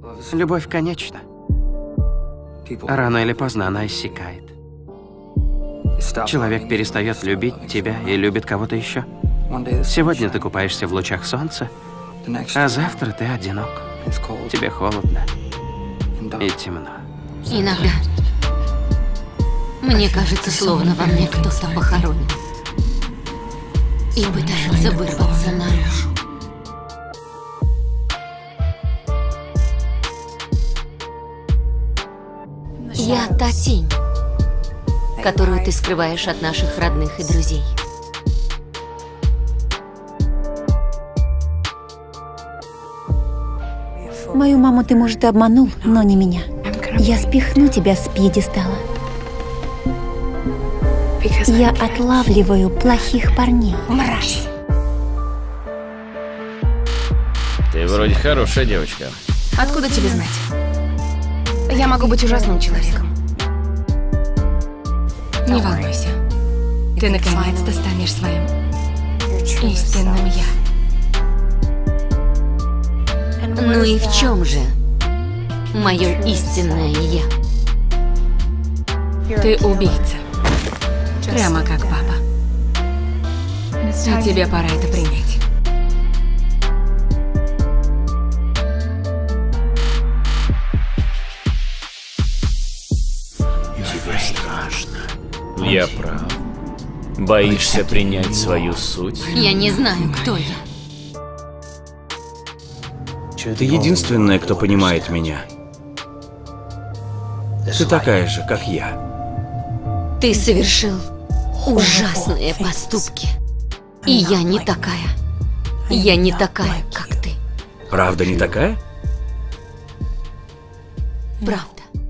Любовь конечна. Рано или поздно она иссякает. Человек перестает любить тебя и любит кого-то еще. Сегодня ты купаешься в лучах солнца, а завтра ты одинок. Тебе холодно и темно. Иногда мне кажется, словно во мне кто-то похоронен и пытается вырваться наружу. Я та тень, которую ты скрываешь от наших родных и друзей. Мою маму ты, может, и обманул, но не меня. Я спихну тебя с пьедестала. Я отлавливаю плохих парней. Мразь! Ты вроде хорошая девочка. Откуда тебе знать? Я могу быть ужасным человеком. Не волнуйся. Ты наконец-то станешь своим истинным я. Ну и в чем же мое истинное я? Ты убийца. Прямо как папа. И тебе пора это принять. Тебе страшно. Я прав. Боишься принять свою суть? Я не знаю, кто я. Ты единственная, кто понимает меня. Ты такая же, как я. Ты совершил ужасные поступки. И я не такая. Я не такая, как ты. Правда не такая? Правда.